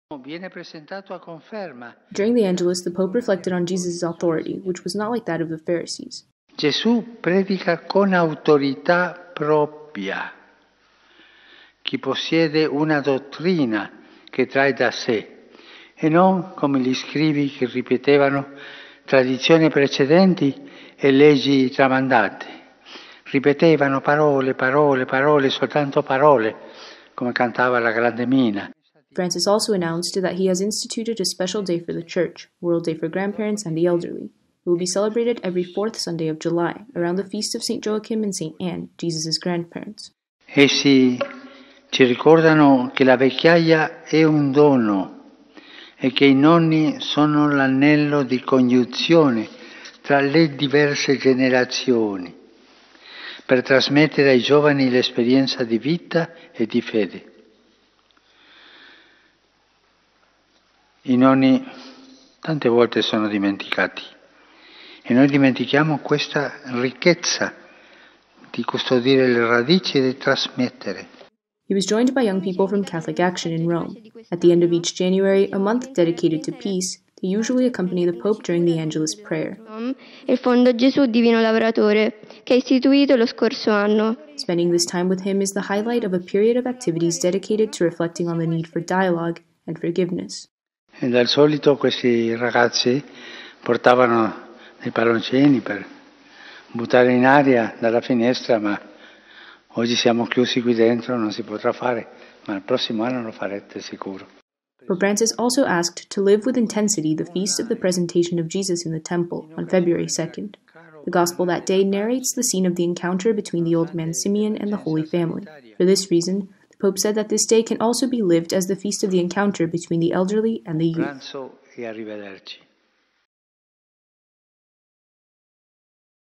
During the Angelus, the Pope reflected on Jesus' authority, which was not like that of the Pharisees. Gesù predica con autorità propria. Chi possiede una dottrina che trae da sé, e non come gli scribi che ripetevano tradizioni precedenti e leggi tramandate. Ripetevano parole, parole, parole, soltanto parole, come cantava la grande Mina. Francis also announced that he has instituted a special day for the Church, World Day for Grandparents and the Elderly. It will be celebrated every fourth Sunday of July, around the feast of St. Joachim and St. Anne, Jesus' grandparents. Essi ci ricordano che la vecchiaia è un dono e che i nonni sono l'anello di congiunzione tra le diverse generazioni per trasmettere ai giovani l'esperienza di vita e di fede. I nonni tante volte sono dimenticati e noi dimentichiamo questa ricchezza di custodire le radici e di trasmettere. He was joined by young people from Catholic Action in Rome. At the end of each January, a month dedicated to peace, they usually accompany the Pope during the Angelus prayer. Il Fondo Gesù Divino Lavoratore, che è istituito lo scorso anno. Spending this time with him is the highlight of a period of activities dedicated to reflecting on the need for dialogue and forgiveness. E dal solito questi ragazzi portavano dei palloncini per buttare in aria dalla finestra, ma oggi siamo chiusi qui dentro, non si potrà fare, ma il prossimo anno lo farete sicuro. Pope Francis also asked to live with intensity the feast of the presentation of Jesus in the temple on February 2nd. The Gospel that day narrates the scene of the encounter between the old man Simeon and the Holy Family. For this reason, the Pope said that this day can also be lived as the feast of the encounter between the elderly and the youth.